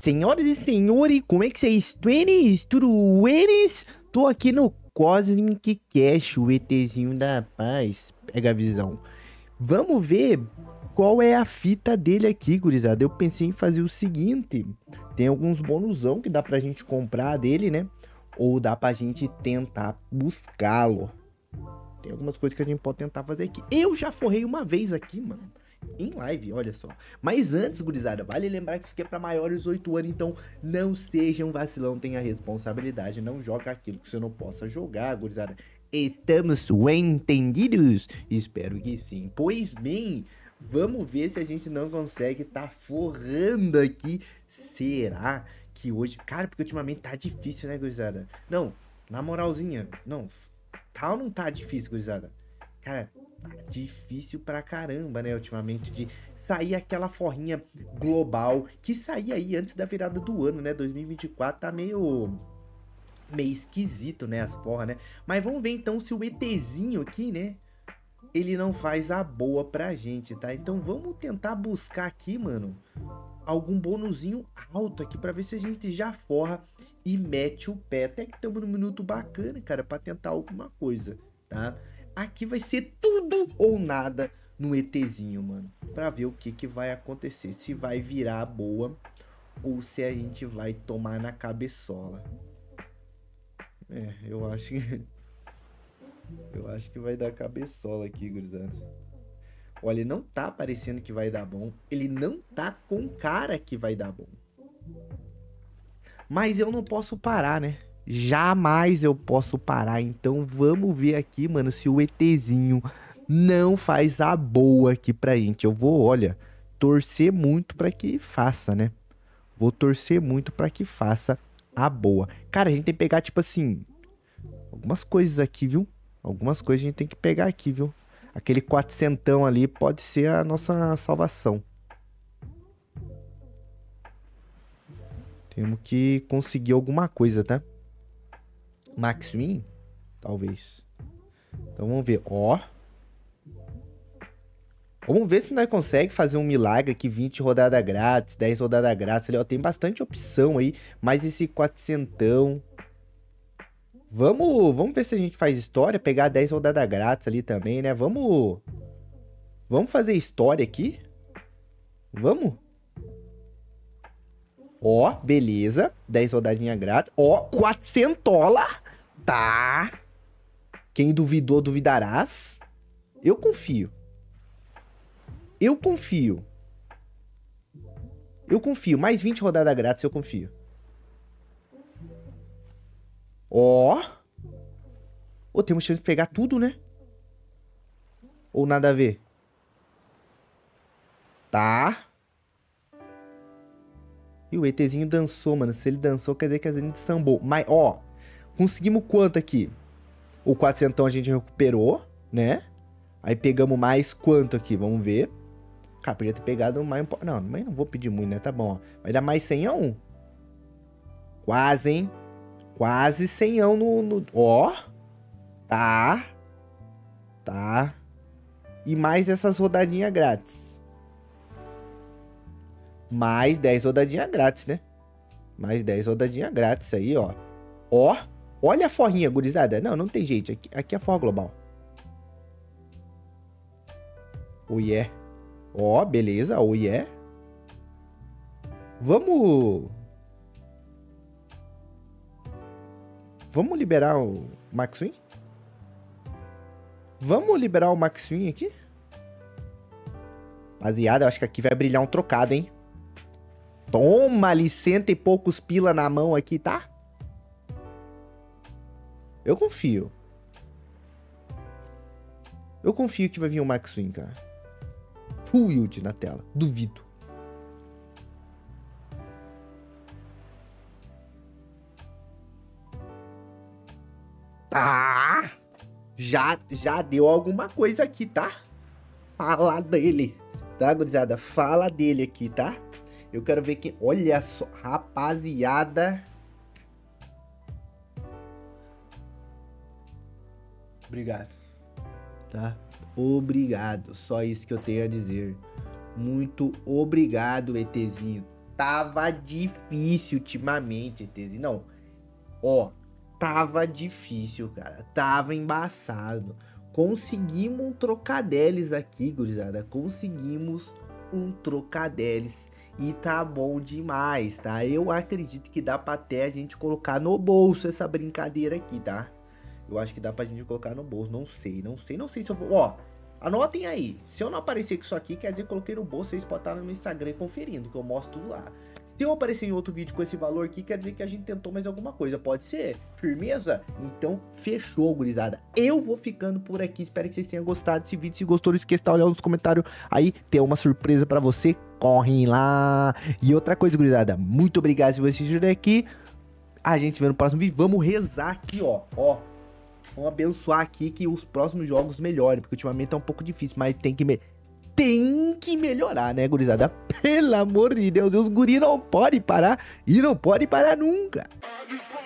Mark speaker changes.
Speaker 1: Senhoras e senhores, como é que vocês estão? Tudo eles? Tô aqui no Cosmic Cash, o ETzinho da paz. Pega a visão. Vamos ver qual é a fita dele aqui, gurizada. Eu pensei em fazer o seguinte. Tem alguns bonusão que dá pra gente comprar dele, né? Ou dá pra gente tentar buscá-lo. Tem algumas coisas que a gente pode tentar fazer aqui. Eu já forrei uma vez aqui, mano. Em live, olha só. Mas antes, gurizada, vale lembrar que isso aqui é pra maiores de 8 anos, então não seja um vacilão, tenha responsabilidade, não joga aquilo que você não possa jogar, gurizada. Estamos entendidos? Espero que sim. Pois bem, vamos ver se a gente não consegue tá forrando aqui. Será que hoje... Cara, porque ultimamente tá difícil, né, gurizada? Não, na moralzinha, não, tá ou não tá difícil, gurizada? Cara, tá difícil pra caramba, né, ultimamente, de sair aquela forrinha global que saía aí antes da virada do ano, né, 2024 tá meio esquisito, né, as forras, né, mas vamos ver então se o ETzinho aqui, né, ele não faz a boa pra gente, tá, então vamos tentar buscar aqui, mano, algum bonuzinho alto aqui pra ver se a gente já forra e mete o pé, até que estamos num minuto bacana, cara, pra tentar alguma coisa, tá. Aqui vai ser tudo ou nada no ETzinho, mano. Pra ver o que vai acontecer. Se vai virar boa ou se a gente vai tomar na cabeçola. É, eu acho que... eu acho que vai dar cabeçola aqui, gurizada. Olha, ele não tá parecendo que vai dar bom. Ele não tá com cara que vai dar bom. Mas eu não posso parar, né? Jamais eu posso parar. Então vamos ver aqui, mano, se o ETzinho não faz a boa aqui pra gente. Eu vou, olha, torcer muito pra que faça, né? Vou torcer muito pra que faça a boa. Cara, a gente tem que pegar, tipo assim, algumas coisas aqui, viu? Algumas coisas a gente tem que pegar aqui, viu? Aquele 400 ali pode ser a nossa salvação. Temos que conseguir alguma coisa, tá? Max Win? Talvez. Então vamos ver. Ó. Vamos ver se nós conseguimos fazer um milagre aqui. 20 rodadas grátis, 10 rodadas grátis. Ali, ó, tem bastante opção aí. Mais esse 400. Vamos ver se a gente faz história. Pegar 10 rodadas grátis ali também, né? Vamos fazer história aqui. Vamos. Ó, beleza. 10 rodadinhas grátis. Ó, 400 dólares. Tá. Quem duvidou, duvidarás. Eu confio. Eu confio. Eu confio. Mais 20 rodadas grátis, eu confio. Ó. Ô, temos chance de pegar tudo, né? Ou nada a ver? Tá. E o ETzinho dançou, mano. Se ele dançou, quer dizer que a gente sambou. Mas, ó. Conseguimos quanto aqui? O 400 a gente recuperou, né? Aí pegamos mais quanto aqui? Vamos ver. Cara, podia ter pegado mais um pouco. Não, mas não vou pedir muito, né? Tá bom, ó. Vai dar mais 100 Quase, hein? Quase 100 no... Ó. Tá. Tá. E mais essas rodadinhas grátis. Mais 10 rodadinhas grátis, né? Mais 10 rodadinhas grátis aí, ó. Ó. Olha a forrinha, gurizada. Não, não tem jeito. Aqui é a forra global. Oh, yeah. Ó, beleza. Oh, yeah. Vamos liberar o Max Win? Vamos liberar o Max Win aqui? Rapaziada, eu acho que aqui vai brilhar um trocado, hein? Toma ali, 100 e poucos pila na mão aqui, tá? Eu confio. Eu confio que vai vir o Max Win, cara. Full yield na tela. Duvido. Tá. Já deu alguma coisa aqui, tá? Fala dele. Tá, gurizada? Fala dele aqui, tá? Eu quero ver quem... Olha só, rapaziada. Obrigado. Tá? Obrigado. Só isso que eu tenho a dizer. Muito obrigado, ETzinho. tava difícil ultimamente, ETzinho. Não, ó, tava difícil, cara. Tava embaçado. Conseguimos um trocadeles aqui, gurizada. Conseguimos um trocadeles. E tá bom demais, tá? Eu acredito que dá pra até a gente colocar no bolso essa brincadeira aqui, tá? Eu acho que dá pra gente colocar no bolso. Não sei se eu vou... Ó, anotem aí. Se eu não aparecer com isso aqui, quer dizer que eu coloquei no bolso. Vocês podem estar no meu Instagram conferindo, que eu mostro tudo lá. Se eu aparecer em outro vídeo com esse valor aqui, quer dizer que a gente tentou mais alguma coisa. Pode ser? Firmeza? Então, fechou, gurizada. Eu vou ficando por aqui. Espero que vocês tenham gostado desse vídeo. Se gostou, não esqueça de olhar nos comentários. Aí, tem uma surpresa pra você. Correm lá. E outra coisa, gurizada. Muito obrigado se você assistiu aqui. A gente se vê no próximo vídeo. Vamos rezar aqui, ó. Ó. Vamos abençoar aqui que os próximos jogos melhorem. Porque ultimamente tá um pouco difícil, mas tem que melhorar, né, gurizada? Pelo amor de Deus, os guri não podem parar e não podem parar nunca.